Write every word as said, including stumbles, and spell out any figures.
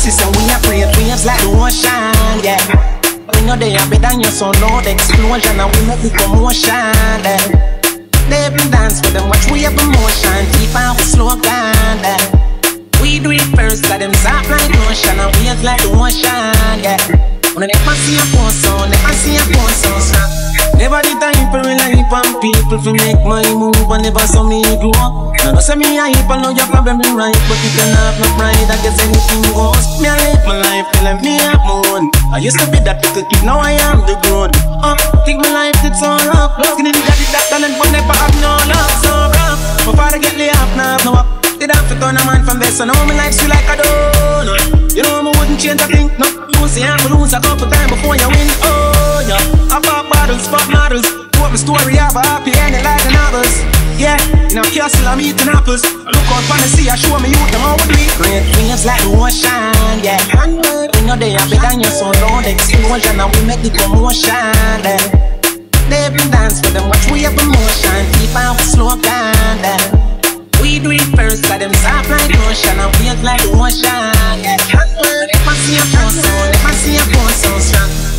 see some we are create waves like the ocean, yeah. We know they are better than your son, Lord, explosion, and we make the commotion, yeah. They been dance with them, watch we have emotion, deep and we slow down, yeah. We do it first, let them soft like ocean, and waves like the ocean, yeah. When they never see a phone sound, never see a phone sound. Never the time for rely on people to make my move, and never saw me grow. Now no say me a heap, I know your problem be right, but if you have no pride, I guess anything goes. Me I live my life, telling me I'm on. I used to be that little kid, now I am the grown. Uh, think my life it's all up. Skinny daddy that talent, but never have no love, so rough. My father get laid off, now no up. Did have to turn a man from this, so now my life's feel like a donut. You know I wouldn't change a thing, no. You see I'm lose a couple times before you win, oh yeah. I pop bottles, pop models. What my story have a happy ending like the novels. Yeah, in a castle I'm eating apples. I look out for the sea, I show me youth them how we do it. Great waves like the ocean, yeah. We know they are better than your son, Lord, explosion, and we make the commotion, yeah. They been dance with them, watch we have emotion, deep and we slow down, yeah. We do it first, let them soft like ocean, and waves like the ocean, yeah. Let me see a phone sound, let me see a phone sound strong.